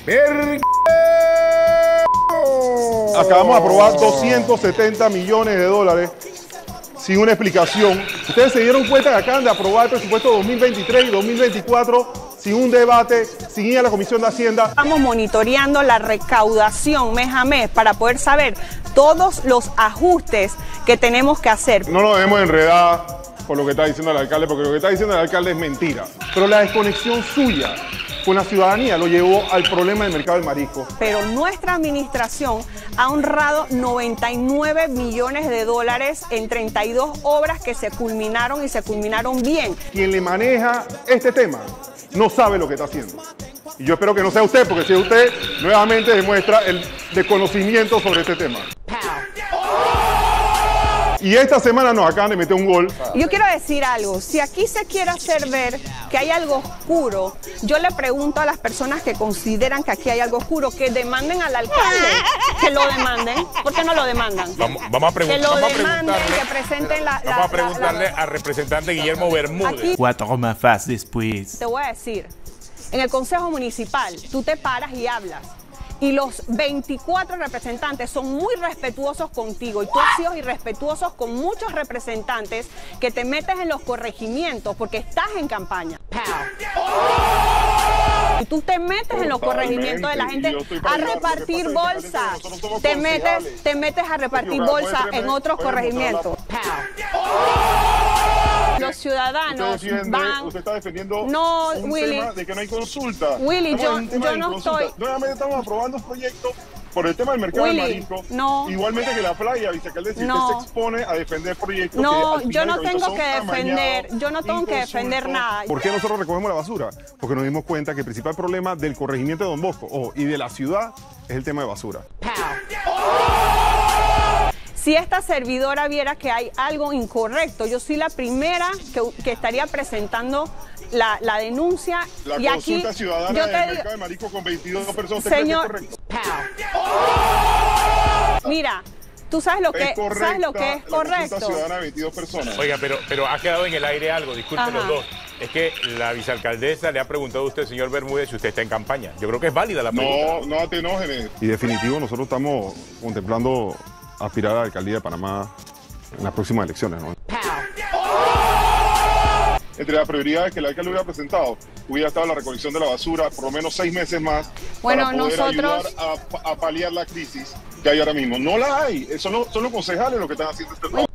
Acabamos de aprobar 270 millones de dólares sin una explicación. Ustedes se dieron cuenta que acaban de aprobar el presupuesto 2023 y 2024 sin un debate, sin ir a la Comisión de Hacienda. Estamos monitoreando la recaudación mes a mes para poder saber todos los ajustes que tenemos que hacer. No nos debemos enredar por lo que está diciendo el alcalde, porque lo que está diciendo el alcalde es mentira. Pero la desconexión suya con la ciudadanía lo llevó al problema del mercado del marisco. Pero nuestra administración ha honrado 99 millones de dólares en 32 obras que se culminaron y se culminaron bien. Quien le maneja este tema no sabe lo que está haciendo. Y yo espero que no sea usted, porque si es usted, nuevamente demuestra el desconocimiento sobre este tema. Y esta semana nos acaban de meter un gol. Yo quiero decir algo, si aquí se quiere hacer ver que hay algo oscuro, yo le pregunto a las personas que consideran que aquí hay algo oscuro, que demanden al alcalde, que lo demanden. ¿Por qué no lo demandan? Vamos a preguntar, que lo demanden, que presenten vamos a preguntarle al representante Guillermo Bermúdez. Aquí, 4 más fast después. te voy a decir, en el Consejo Municipal tú te paras y hablas. Y los 24 representantes son muy respetuosos contigo y tú has sido irrespetuosos con muchos representantes que te metes en los corregimientos porque estás en campaña. Y tú te metes en los corregimientos de la gente a repartir bolsas. Te metes a repartir bolsas en otros corregimientos. Los ciudadanos van... Usted está defendiendo No, un Willy. tema de que no hay consulta. Willy, yo no consulta. estoy... Nuevamente estamos aprobando un proyecto por el tema del mercado del marisco. No. Igualmente que la playa, vicealcalde, si No. usted se expone a defender proyectos No, que al yo final no tengo son que defender, amañados, yo no tengo que defender inconsultos. nada. ¿Por qué nosotros recogemos la basura? Porque nos dimos cuenta que el principal problema del corregimiento de Don Bosco y de la ciudad es el tema de basura. Si esta servidora viera que hay algo incorrecto, yo soy la primera que estaría presentando la denuncia. La y consulta aquí, ciudadana yo del te mercado de marisco con 22 personas. ¿Usted señor, cree que es correcto? mira, tú sabes lo que, ¿sabes lo que es La consulta correcto? ciudadana de 22 personas. Oiga, pero ha quedado en el aire algo, disculpen Ajá. los dos. Es que la vicealcaldesa le ha preguntado a usted, señor Bermúdez, si usted está en campaña. Yo creo que es válida la pregunta. No te enojes. Y definitivo, nosotros estamos contemplando aspirar a la alcaldía de Panamá en las próximas elecciones, ¿no? Entre las prioridades que el alcalde hubiera presentado, hubiera estado la recolección de la basura por lo menos 6 meses más Bueno, para poder nosotros... ayudar a paliar la crisis que hay ahora mismo. No la hay, son los concejales los que están haciendo este trabajo.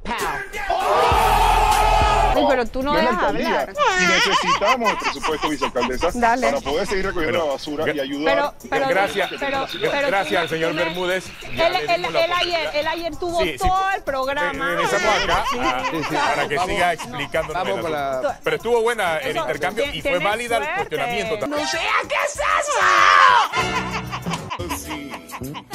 Uy, pero tú no es la dejas alcaldía. hablar. Y necesitamos el presupuesto, vicealcaldesa, Dale. para poder seguir recogiendo la basura y ayudar. Pero Gracias, pero gracias al tú señor me- Bermúdez. Ya le dimos la oportunidad. Él ayer tuvo Sí, sí, todo el programa. Regresamos acá para que Vamos. siga explicándonos. Vamos el con la- asunto. Pero estuvo buena el Eso, intercambio y fue tienes válida el suerte. cuestionamiento también. No sé a qué es eso.